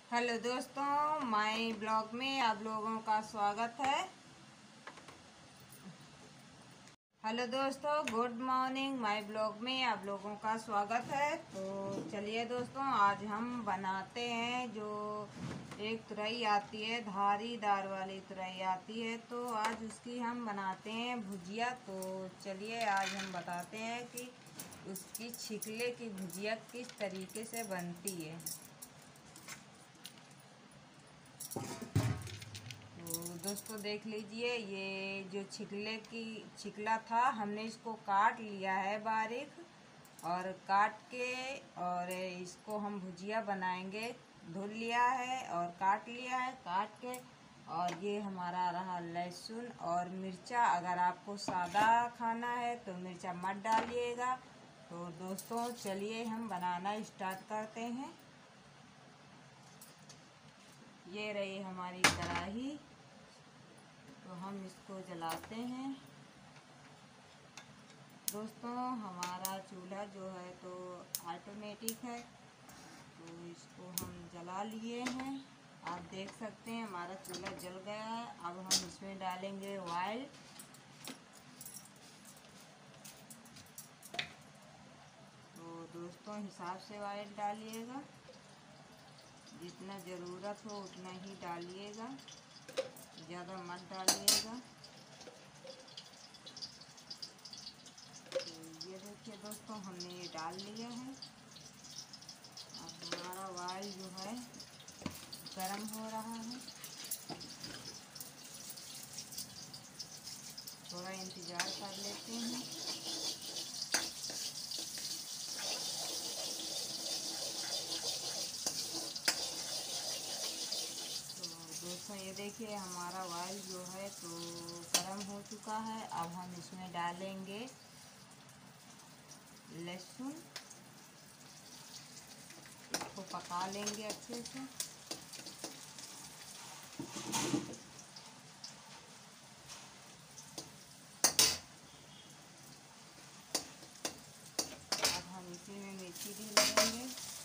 Hello दोस्तों, my blog में आप लोगों का स्वागत है। हेलो दोस्तों, गुड मॉर्निंग। माय ब्लॉग में आप लोगों का स्वागत है। तो चलिए दोस्तों, आज हम बनाते हैं जो एक तुरई आती है, धारीदार वाली तुरई आती है, तो आज उसकी हम बनाते हैं भुजिया। तो चलिए आज हम बताते हैं कि उसकी छिकले की भुजिया किस तरीके से बनती है। तो दोस्तों देख लीजिए, ये जो छिकला था, हमने इसको काट लिया है बारीक, और काट के और इसको हम भुजिया बनाएंगे। धुल लिया है और काट लिया है, काट के। और ये हमारा रहा लहसुन और मिर्चा। अगर आपको सादा खाना है तो मिर्चा मत डालिएगा। तो दोस्तों चलिए हम बनाना स्टार्ट करते हैं। ये रही हमारी कढ़ाई, तो हम इसको जलाते हैं। दोस्तों हमारा चूल्हा जो है तो ऑटोमेटिक है, तो इसको हम जला लिए हैं। आप देख सकते हैं हमारा चूल्हा जल गया है। अब हम इसमें डालेंगे ऑयल। तो दोस्तों हिसाब से ऑयल डालिएगा, जितना ज़रूरत हो उतना ही डालिएगा, ज़्यादा मत डालिएगा। तो ये देखिए दोस्तों, हमने ये डाल लिया है। अब हमारा ऑयल जो है गरम हो रहा है, थोड़ा इंतज़ार कर लेते हैं। दोस्तों ये देखिए हमारा ऑयल जो है तो गरम हो चुका है। अब हम इसमें डालेंगे लहसुन, इसको पका लेंगे अच्छे से। अब हम इसी में मिर्ची भी डालेंगे।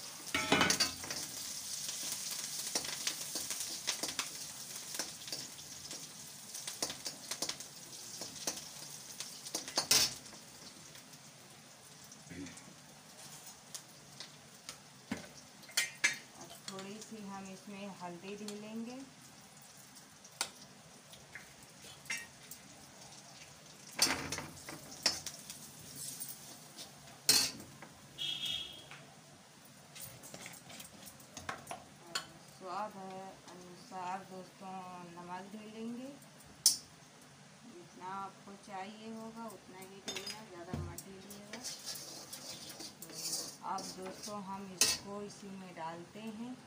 थोड़ी सी हम इसमें हल्दी डालेंगे। स्वाद अनुसार दोस्तों नमक डालेंगे। जितना आपको चाहिए होगा उतना ही डालना, ज़्यादा मत डालिएगा। तो अब दोस्तों हम इसको इसी में डालते हैं।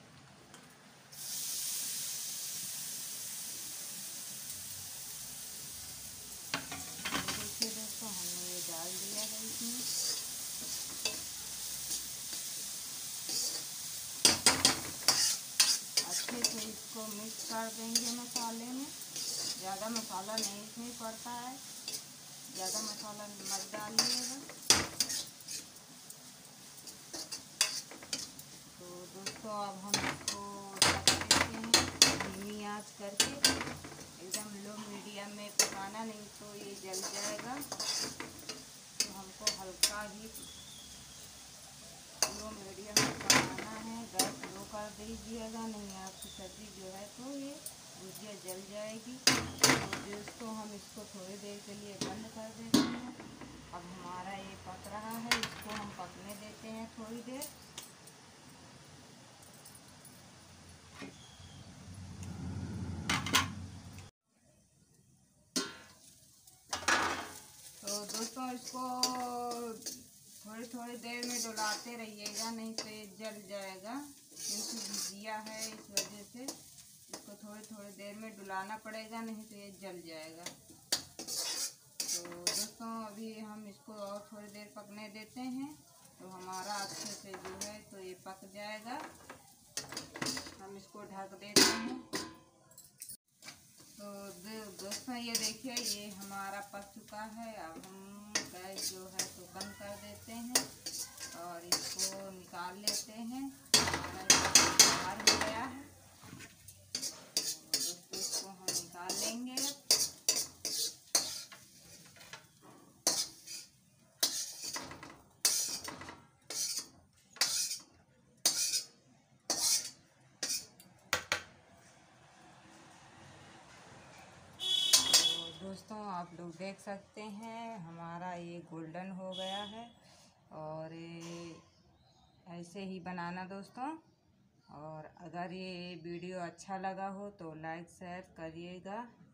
देखिए दोस्तों, हमने ये डाल दिया है इसमें। अच्छे से इसको मिक्स कर देंगे मसाले में। ज़्यादा मसाला नहीं इसमें पड़ता है, ज़्यादा मसाला मत डालिएगा। तो दोस्तों अब हम इसको ढक देते हैं धीमी आंच करके। एकदम लो मीडियम में पकाना, नहीं तो ये जल जाएगा। तो हमको हल्का ही लो मीडियम में पकाना है। गैस लो कर दीजिएगा, नहीं आपकी सब्ज़ी जो है तो ये भुजिया जल जाएगी। तो दोस्तों हम इसको थोड़ी देर के लिए बंद कर देते हैं। अब हमारा ये पक रहा है, इसको हम पकने देते हैं थोड़ी देर। तो दोस्तों इसको थोड़ी देर में डुलाते रहिएगा, नहीं तो ये जल जाएगा, क्योंकि भुजिया है इस वजह से इसको थोड़ी देर में डुलाना पड़ेगा, नहीं तो ये जल जाएगा। तो दोस्तों अभी हम इसको और थोड़ी देर पकने देते हैं, तो हमारा अच्छे से जो है तो ये पक जाएगा। हम इसको ढक देते हैं। तो दोस्तों ये देखिए ये हमारा पक चुका है। अब हम गैस जो है तो बंद कर देते हैं और इसको निकाल लेते हैं। हमारा तैयार हो गया है। दोस्तों आप लोग देख सकते हैं हमारा ये गोल्डन हो गया है। और ऐसे ही बनाना दोस्तों। और अगर ये वीडियो अच्छा लगा हो तो लाइक शेयर करिएगा।